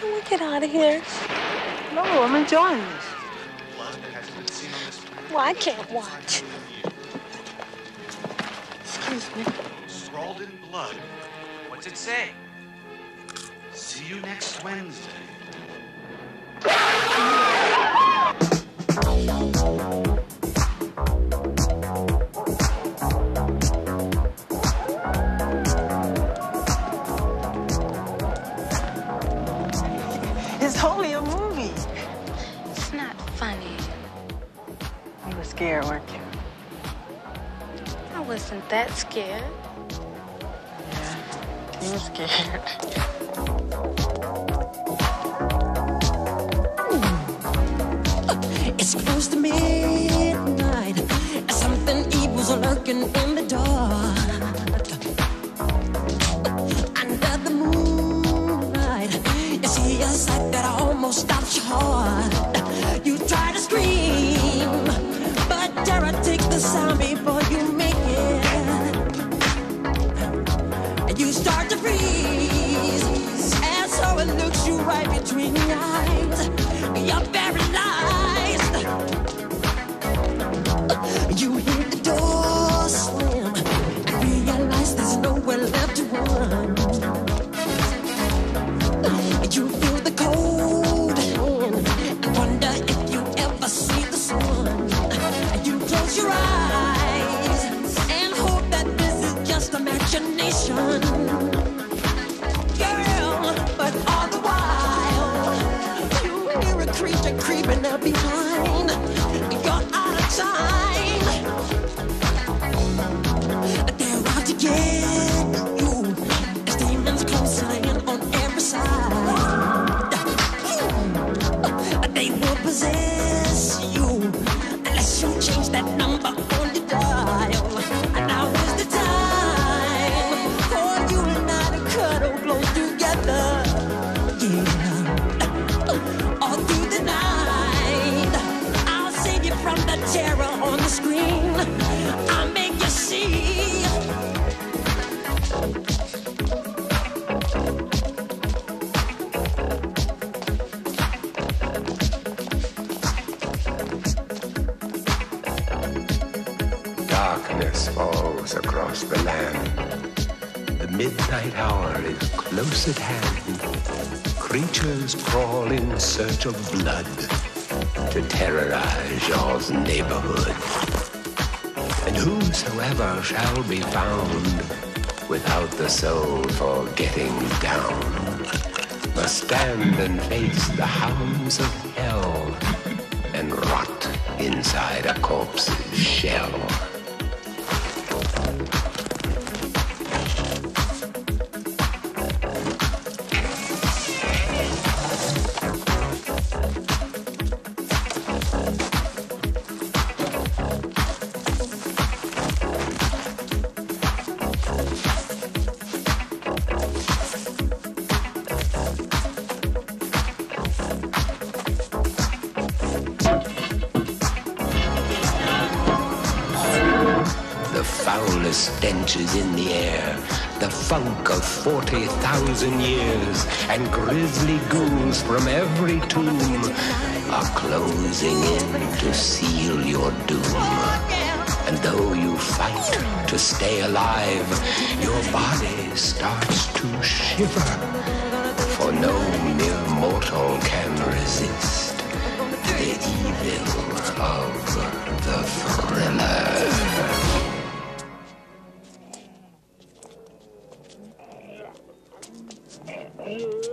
Can we get out of here? No, I'm enjoying this. Well, I can't watch. Excuse me. Scrawled in blood. What's it say? See you next Wednesday. It's only a movie. It's not funny. You were scared, weren't you? I wasn't that scared. Yeah, you were scared. It's close to midnight. Something evil's lurking in the dark. Under the moonlight, you see a sight that almost stops your heart. You try to scream, but terror takes the sound before you make it. You start to freeze, and so it looks you right between your eyes. You're paralyzed. You hear the door slam and realize there's nowhere left to run. You feel the cold hand and wonder if you ever see the sun. You close your eyes and hope that this is just imagination. Girl, but all the while you hear a creature creeping up behind. You're out of time. They're out to get you. There's demons closing in on every side. They will possess you unless you change that number on your dial. Now is the time for you and I to cuddle close together. Yeah, all through the night, I'll save you from the terror on the screen. I'll make you see. Darkness falls across the land. The midnight hour is close at hand. Creatures crawl in search of blood to terrorize your neighborhood. And whosoever shall be found without the soul for getting down must stand and face the hounds of hell and rot inside a corpse's shell. The foulest stench is in the air, the funk of 40,000 years, and grisly ghouls from every tomb are closing in to seal your doom. And though you fight to stay alive, your body starts to shiver, for no mere mortal can resist the evil of the thriller. Hey.